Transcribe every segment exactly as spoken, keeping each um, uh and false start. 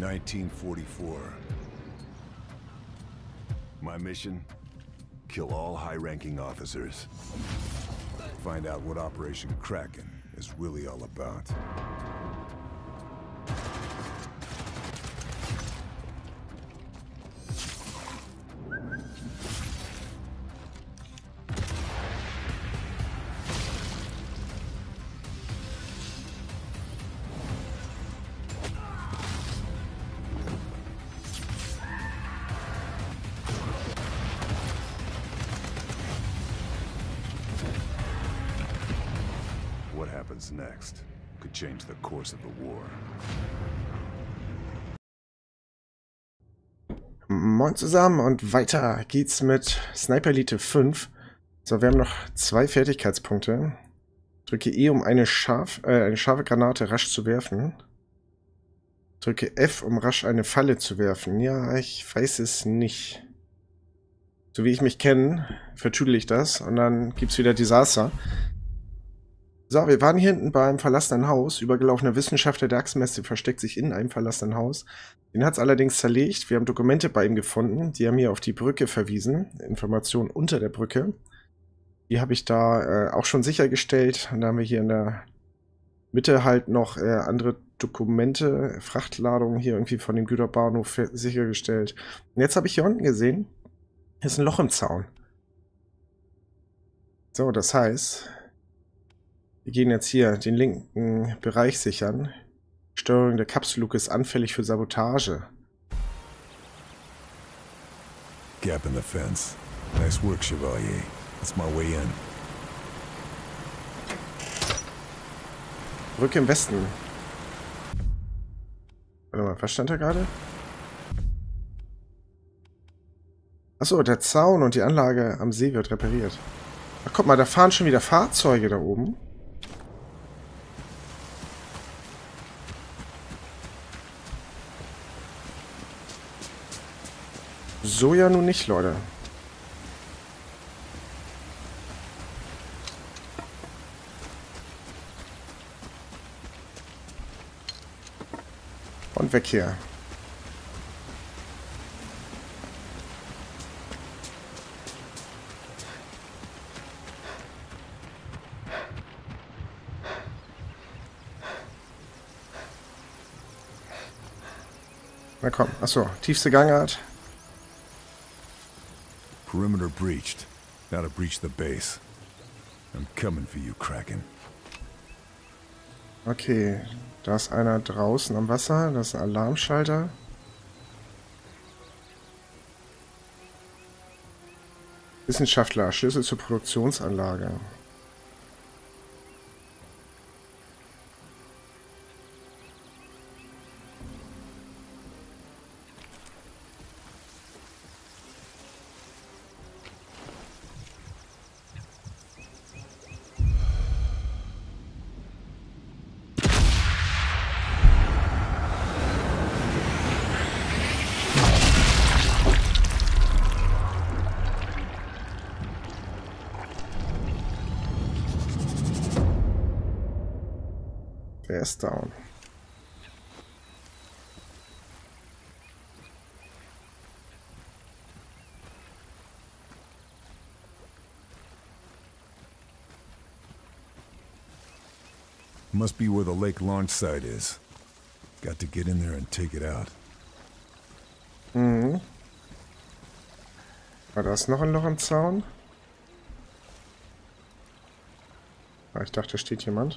nineteen forty-four. My mission? Kill all high-ranking officers. Find out what Operation Kraken is really all about. What happens next could change the course of the war. Moin zusammen und weiter geht's mit Sniper Elite fünf. So, wir haben noch zwei Fertigkeitspunkte. Drücke E, um eine, scharf, äh, eine scharfe Granate rasch zu werfen. Drücke F, um rasch eine Falle zu werfen. Ja, ich weiß es nicht. So wie ich mich kenne, vertüdel ich das und dann gibt's wieder Desaster. So, wir waren hier hinten beim verlassenen Haus. Übergelaufener Wissenschaftler der Achsenmesse versteckt sich in einem verlassenen Haus. Den hat es allerdings zerlegt. Wir haben Dokumente bei ihm gefunden. Die haben hier auf die Brücke verwiesen. Informationen unter der Brücke. Die habe ich da äh, auch schon sichergestellt. Und da haben wir hier in der Mitte halt noch äh, andere Dokumente, Frachtladungen hier irgendwie von dem Güterbahnhof sichergestellt. Und jetzt habe ich hier unten gesehen, hier ist ein Loch im Zaun. So, das heißt... Wir gehen jetzt hier den linken Bereich sichern. Steuerung der Kapselluke ist anfällig für Sabotage. Gap in the fence. Nice work, Chevalier. That's my way in. Brücke im Westen. Warte mal, was stand da gerade? Achso, der Zaun und die Anlage am See wird repariert. Ach, guck mal, da fahren schon wieder Fahrzeuge da oben. So ja nun nicht, Leute. Und weg hier. Na komm, achso, tiefste Gangart. Perimeter breached. Now to breach the base. I'm coming for you, Kraken. Okay, da ist einer draußen am Wasser. Das ist ein Alarmschalter. Wissenschaftler, Schlüssel zur Produktionsanlage. Er ist down. Must be where the lake launch site is. Got to get in there and take it out. Mhm. War das noch ein Loch im Zaun? Ah, ich dachte, da steht jemand.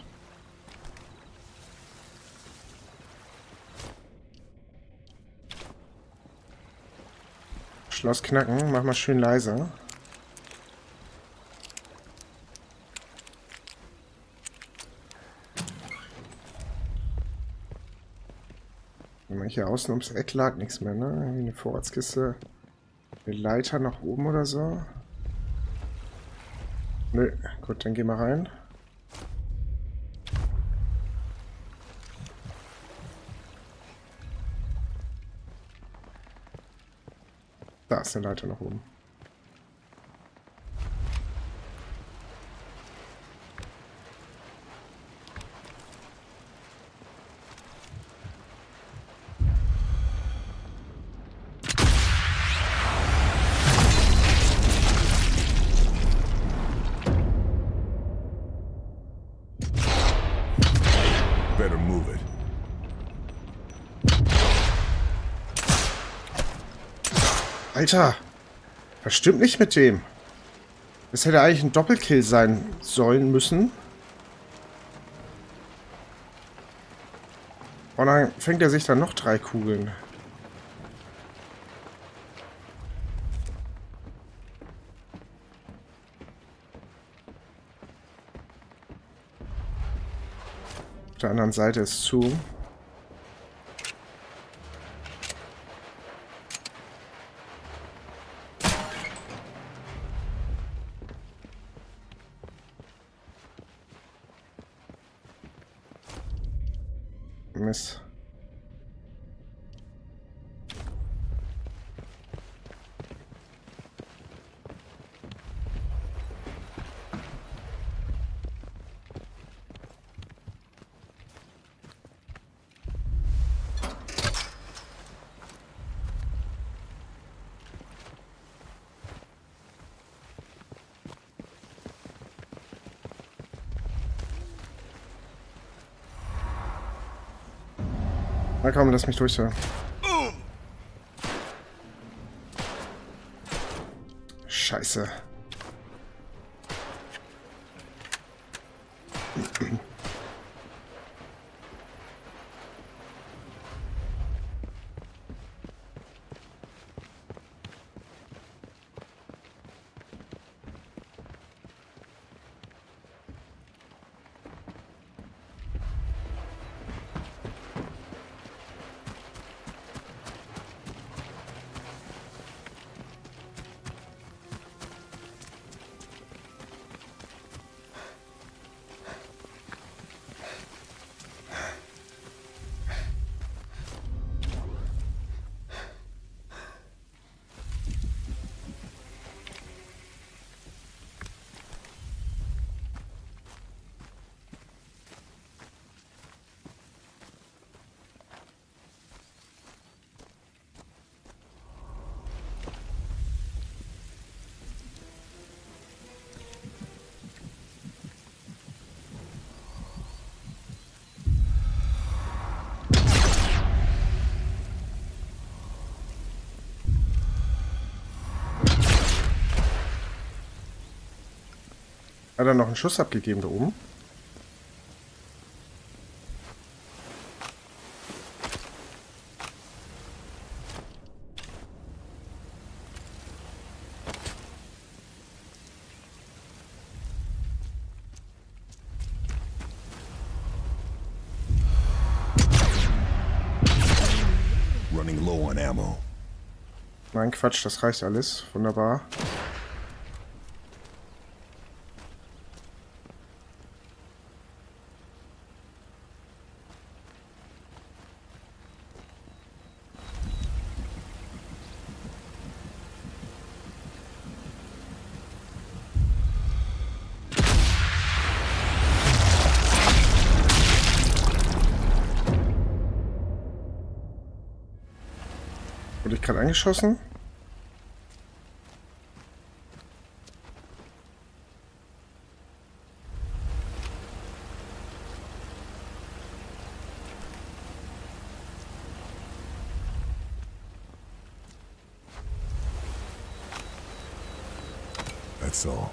Schloss knacken, mach mal schön leise. Hier außen ums Eck lag nichts mehr, ne? Irgendwie eine Vorratskiste. Eine Leiter nach oben oder so. Nö, gut, dann gehen wir rein. Da ist eine Leiter nach oben. Alter! Was stimmt nicht mit dem? Das hätte eigentlich ein Doppelkill sein sollen müssen. Und dann fängt er sich dann noch drei Kugeln. Auf der anderen Seite ist zu. Mist. Na komm, lass mich durch. Ja. Scheiße. Hat er noch einen Schuss abgegeben da oben? Running low on ammo. Nein, Quatsch, das reicht alles. Wunderbar. Wurde ich gerade angeschossen? That's all.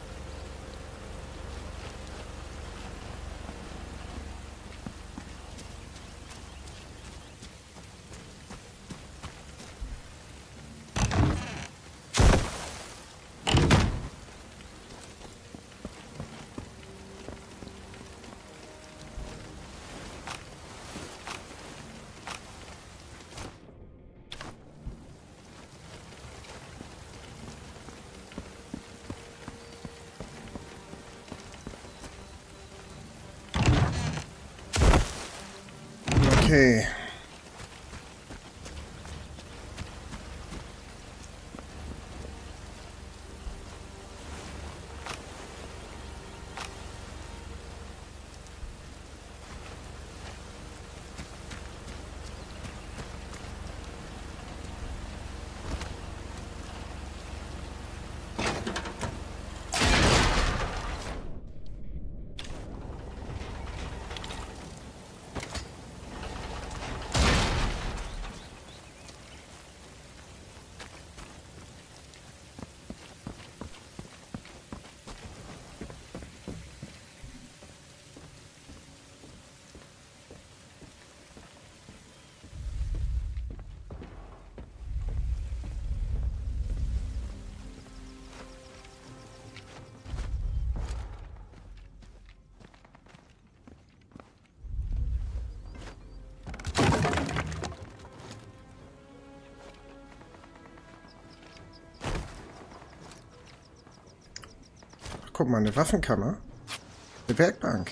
Okay. guck mal, eine Waffenkammer. Eine Werkbank.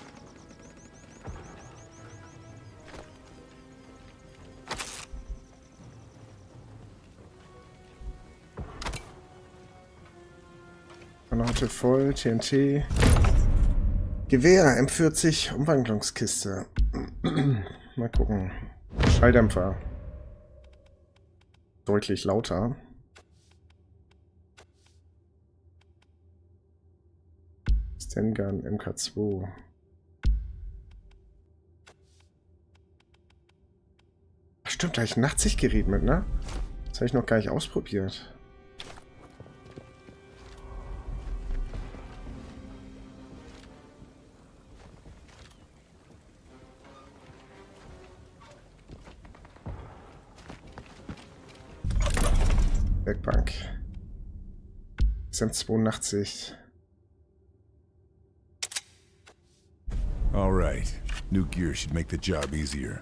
Granate voll, T N T. Gewehr, M vierzig, Umwandlungskiste. Mal gucken. Schalldämpfer. Deutlich lauter. Stengun, M K zwei. Ach stimmt, da habe ich ein Nachtsichtgerät mit, ne? Das habe ich noch gar nicht ausprobiert. Werkbank. S M zweiundachtzig. All right. New gear should make the job easier.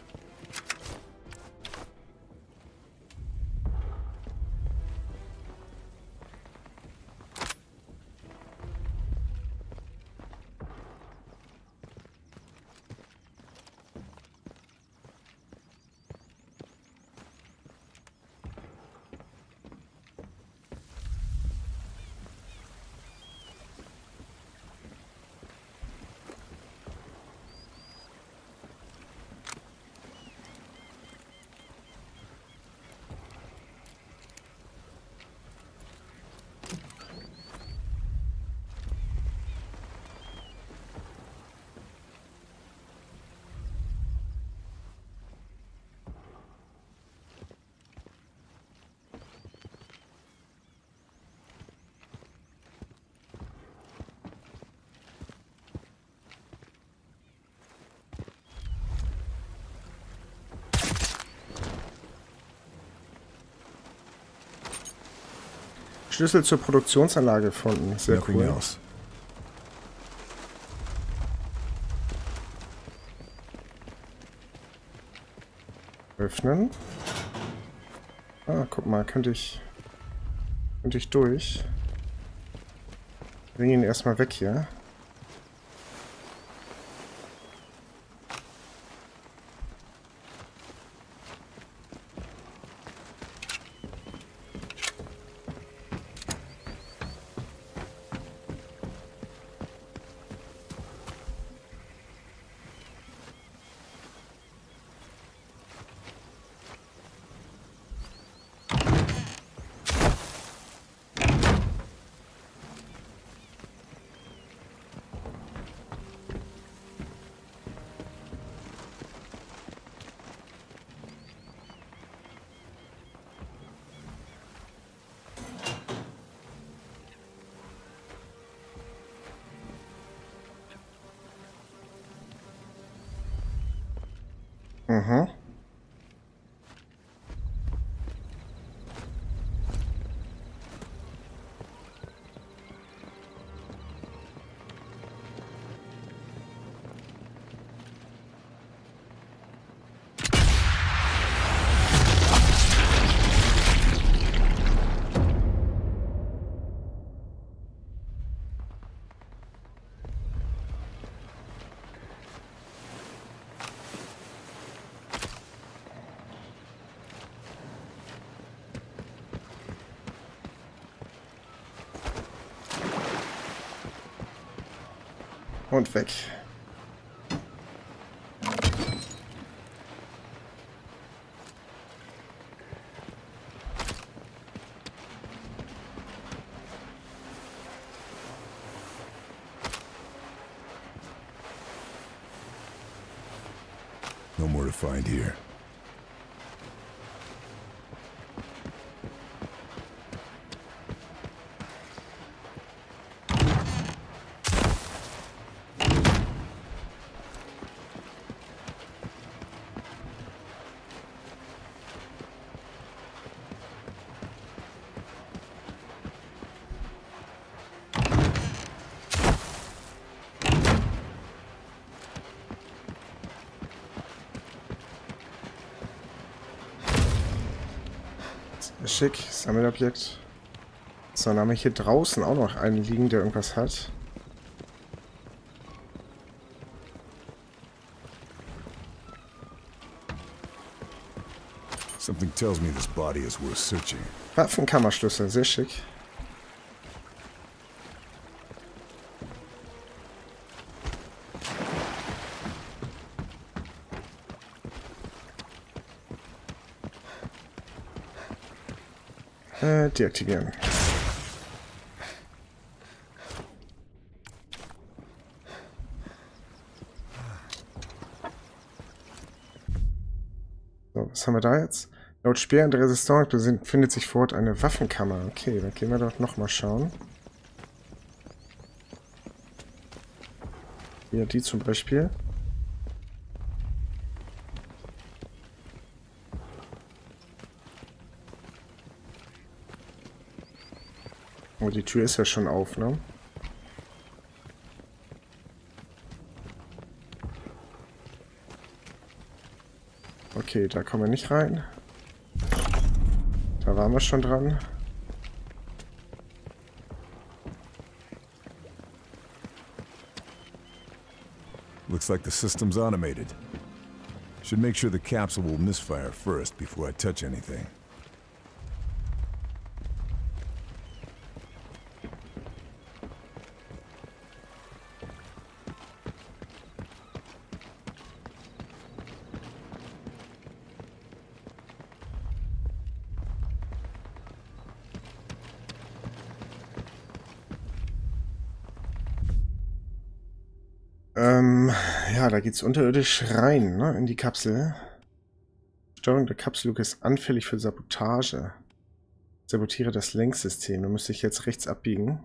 Schlüssel zur Produktionsanlage gefunden. Sehr Nothing cool. else. Öffnen. Ah, guck mal, könnte ich... Könnte ich durch. Bring ihn erstmal weg hier. Mhm. Und weg. No more to find here. Schick, Sammelobjekt. So, dann haben wir hier draußen auch noch einen liegen, der irgendwas hat. Something tells me this body is worth searching. Waffenkammerschlüssel, sehr schick. Äh, deaktivieren. So, was haben wir da jetzt? Laut Speer und Resistance befindet sich vor Ort eine Waffenkammer. Okay, dann gehen wir dort nochmal schauen. Hier, die zum Beispiel. Oh, die Tür ist ja schon auf, ne? Okay, da kommen wir nicht rein. Da waren wir schon dran. Looks like the system's automated. Should make sure the capsule will misfire first before I touch anything. Ähm, ja, da geht's unterirdisch rein, ne, in die Kapsel. Steuerung der Kapselluke ist anfällig für Sabotage. Sabotiere das Lenksystem. Da müsste ich jetzt rechts abbiegen.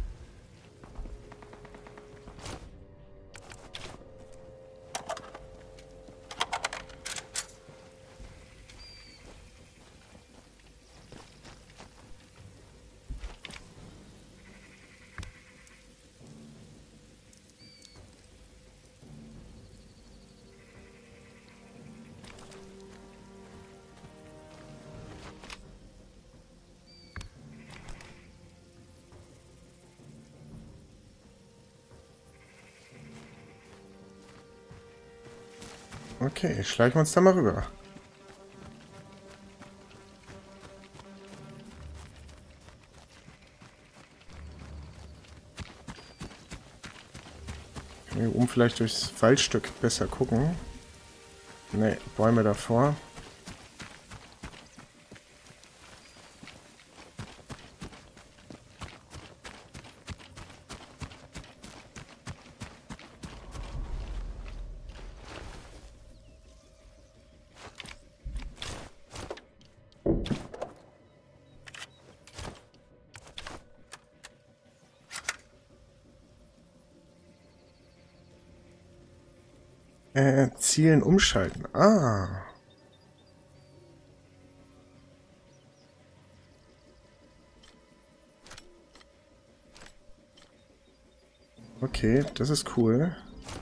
Okay, schleichen wir uns da mal rüber. Können wir hier oben vielleicht durchs Waldstück besser gucken? Ne, Bäume davor. Äh, Zielen umschalten. Ah. Okay, das ist cool.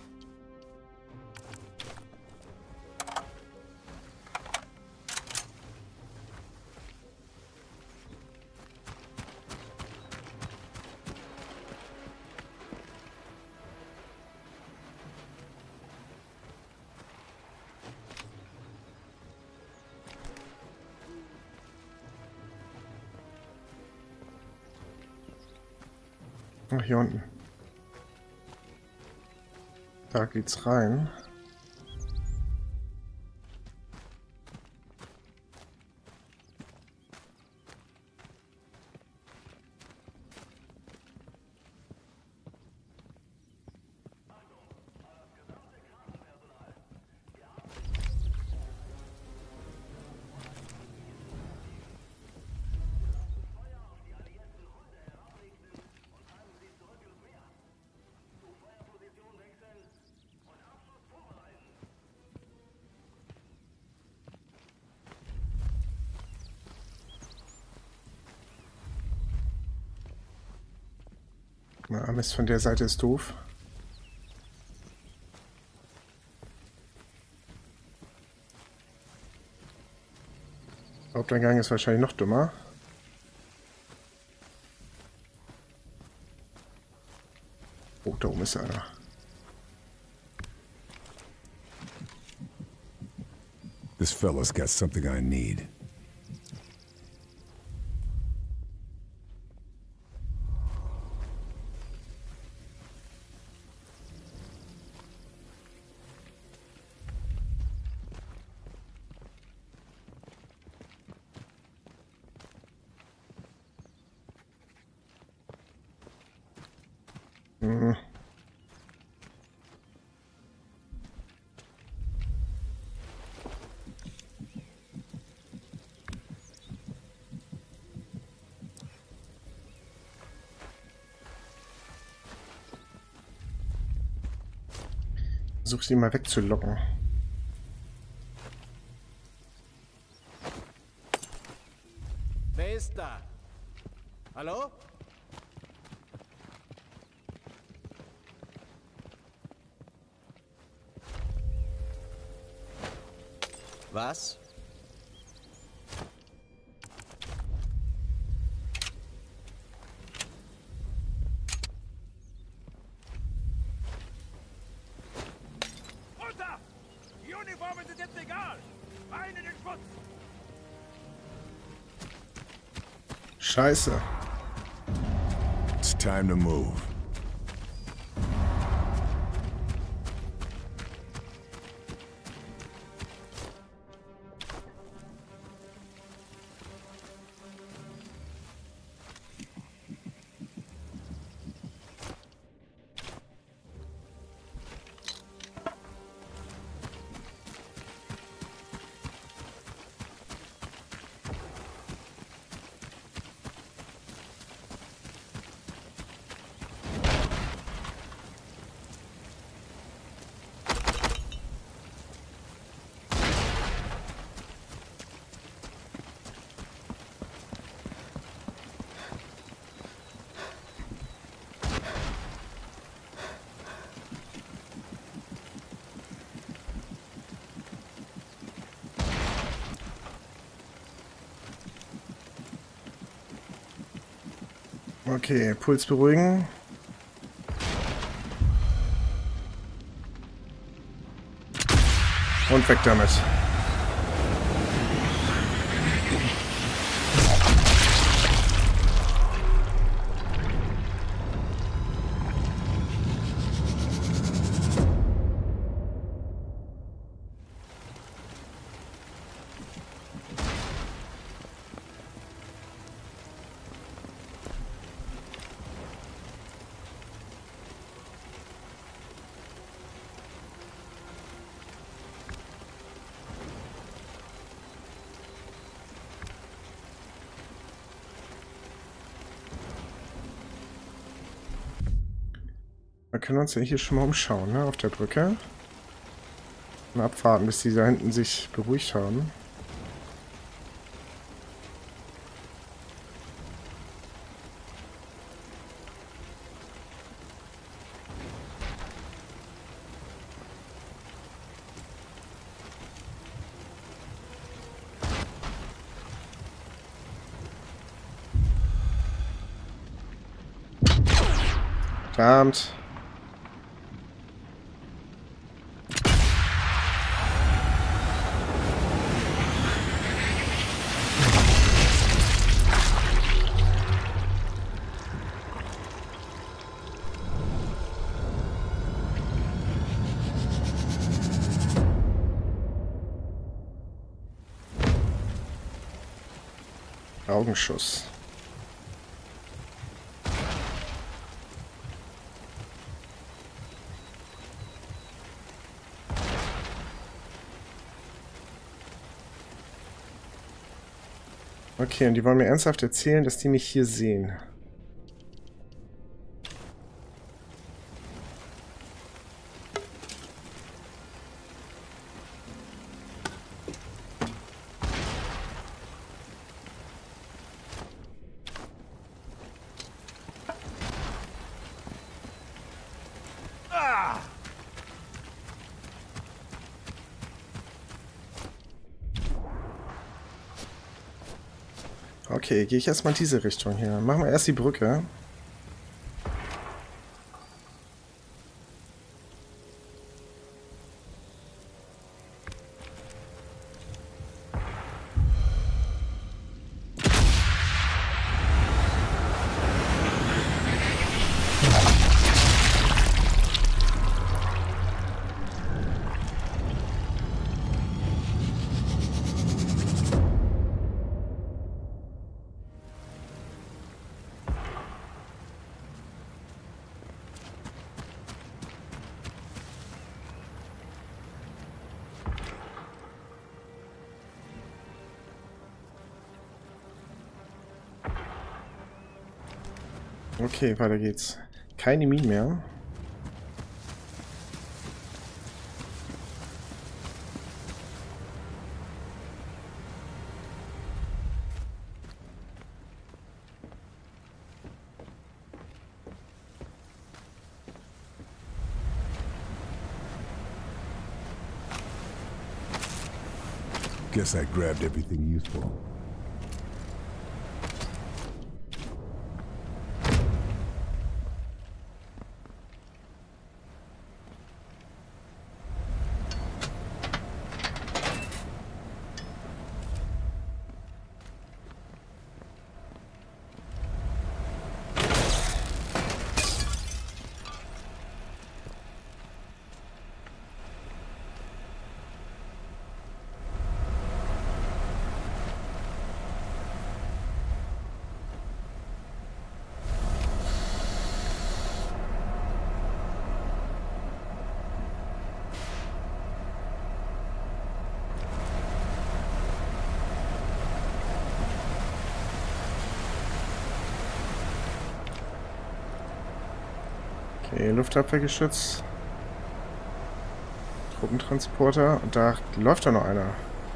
Ach, hier unten. Da geht's rein. Na, Mist, von der Seite ist doof. Haupteingang ist wahrscheinlich noch dummer. Oh, da oben ist einer. This fella's got something I need. Hm. Versuch sie mal wegzulocken. Wer ist da? Hallo? Was? Runter! Die Uniformen sind jetzt egal! Rein in den Schmutz! Scheiße. It's time to move. Okay, Puls beruhigen. Und weg damit. Wir können uns ja hier schon mal umschauen, ne, auf der Brücke. Und abwarten, bis die da hinten sich beruhigt haben. Verdammt. Augenschuss. Okay, und die wollen mir ernsthaft erzählen, dass die mich hier sehen. Okay, gehe ich erstmal in diese Richtung hier. Machen wir erst die Brücke. Okay, weiter geht's. Keine Minen mehr. Guess I grabbed everything useful. Okay, Luftabwehrgeschütz. Truppentransporter. Und da läuft doch noch einer.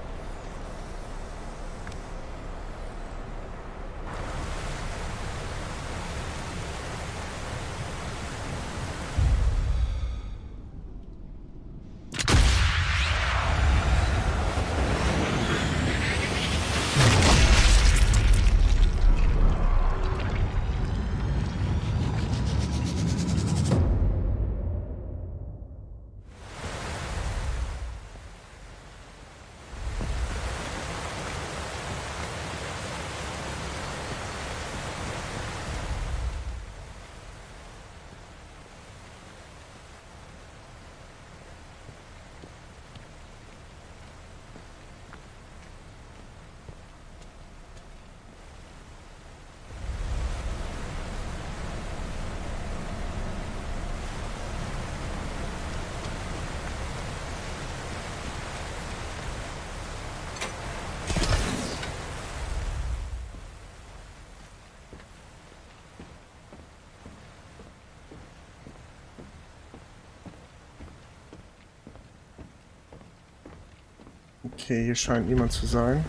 Okay, hier scheint niemand zu sein.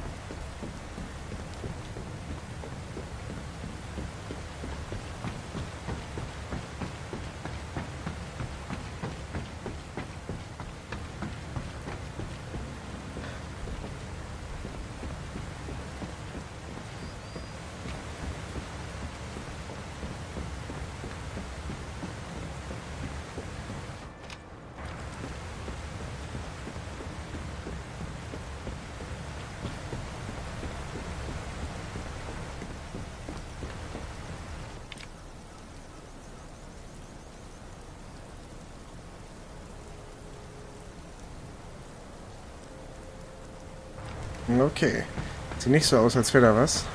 Okay. Sieht nicht so aus, als wäre da was.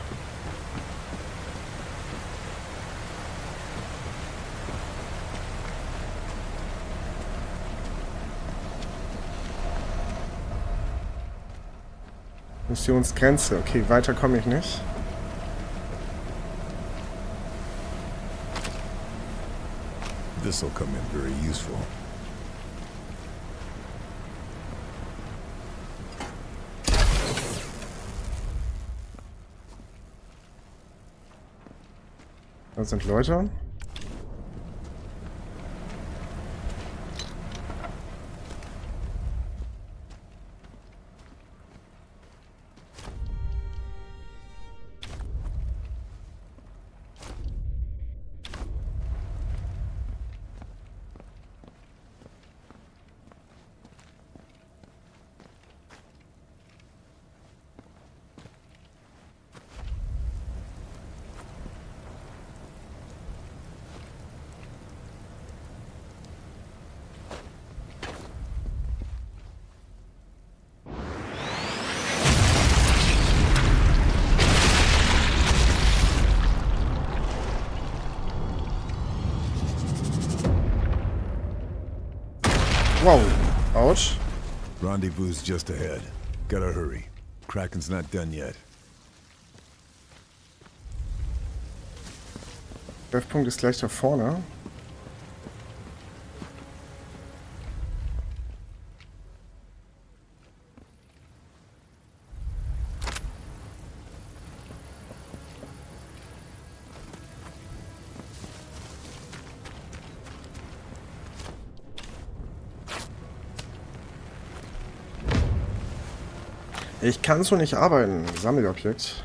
Missionsgrenze. Okay, weiter komme ich nicht. This'll come in very useful. Da sind Leute. Wow. Ouch. Rendezvous's just ahead. Gotta hurry. Kraken's not done yet. Treffpunkt ist gleich da vorne. Ich kann so nicht arbeiten. Sammelobjekt.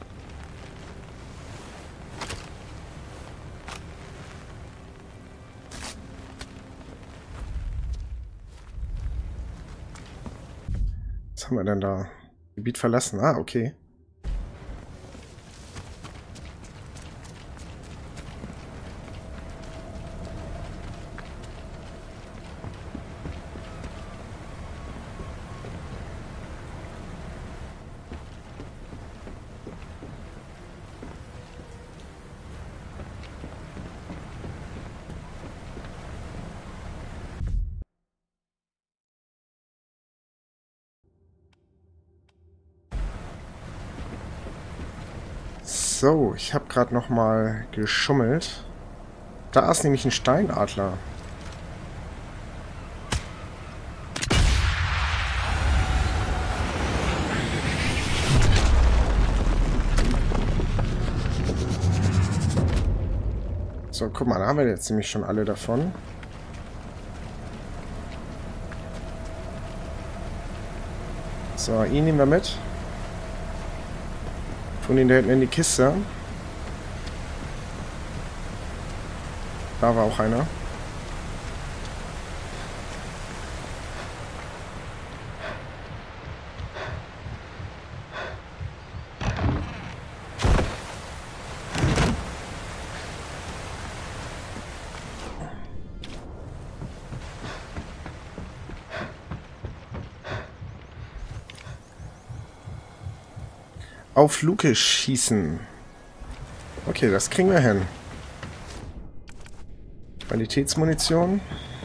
Was haben wir denn da? Gebiet verlassen. Ah, okay. So, ich habe gerade noch mal geschummelt. Da ist nämlich ein Steinadler. So, guck mal, da haben wir jetzt nämlich schon alle davon. So, ihn nehmen wir mit. Tun ihn da hinten in die Kiste. Da war auch einer. Auf Luke schießen. Okay, das kriegen wir hin. Qualitätsmunition.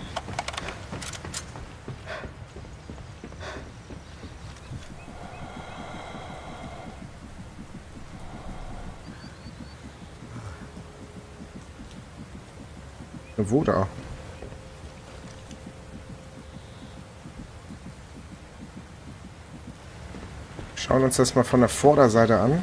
Wo da? Schauen uns das mal von der Vorderseite an.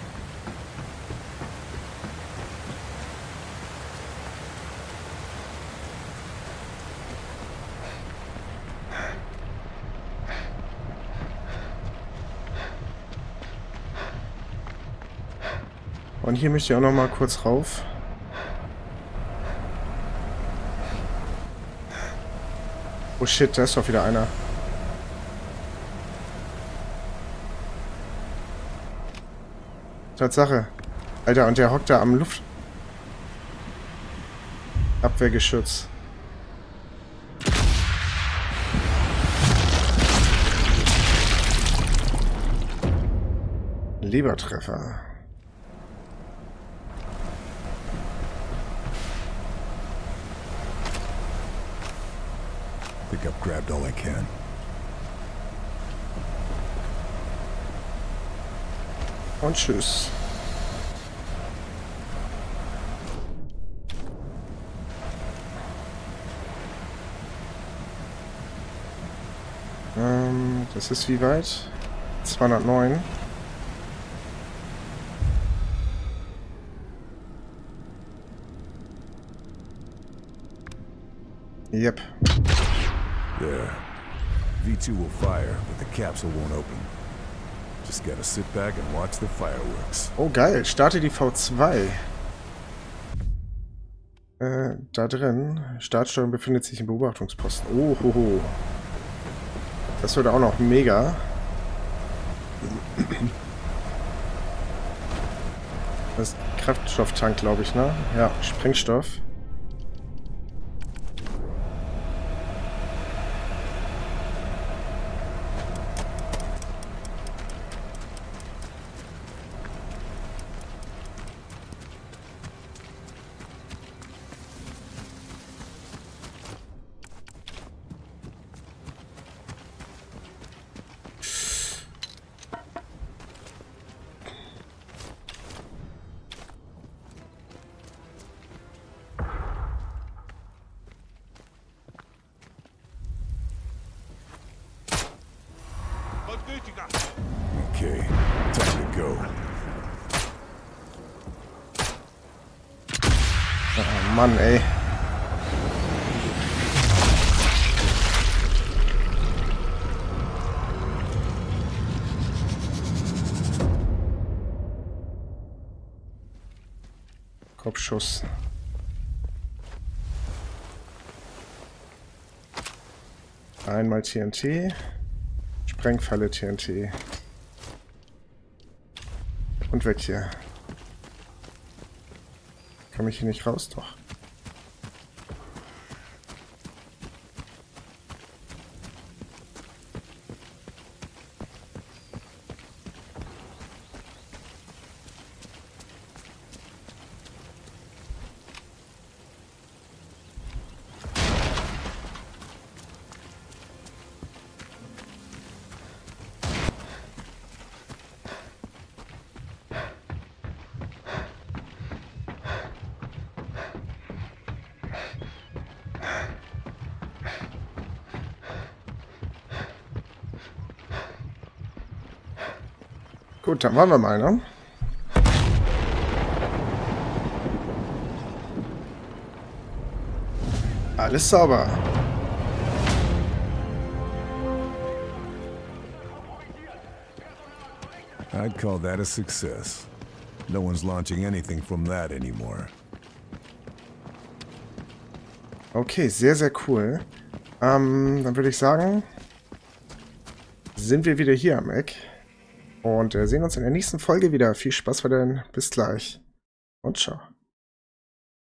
Und hier möchte ich auch noch mal kurz rauf. Oh shit, da ist doch wieder einer. Tatsache. Alter, und der hockt da am Luft... Abwehrgeschütz. Lebertreffer. I think I've grabbed all I can. Und tschüss. Ähm, das ist wie weit? zweihundertneun. Yep. There. V two will fire, but the capsule won't open. Just gotta sit back and watch the fireworks. Oh geil, starte die V zwei. Äh, da drin. Startsteuerung befindet sich im Beobachtungsposten. Oh, hoho. Das wird auch noch mega. Das ist Kraftstofftank, glaube ich, ne? Ja, Sprengstoff. vorsichtiger. Okay, time to go. Oh Mann, ey. Kopfschuss. Einmal T N T. Sprengfalle T N T. Und weg hier. Komme ich hier nicht raus? Doch. Gut, dann wollen wir mal, ne? Alles sauber. I'd call that a success. No one's launching anything from that anymore. Okay, sehr, sehr cool. Ähm, dann würde ich sagen, sind wir wieder hier am Eck. Und äh, sehen uns in der nächsten Folge wieder. Viel Spaß weiterhin. Bis gleich. Und ciao.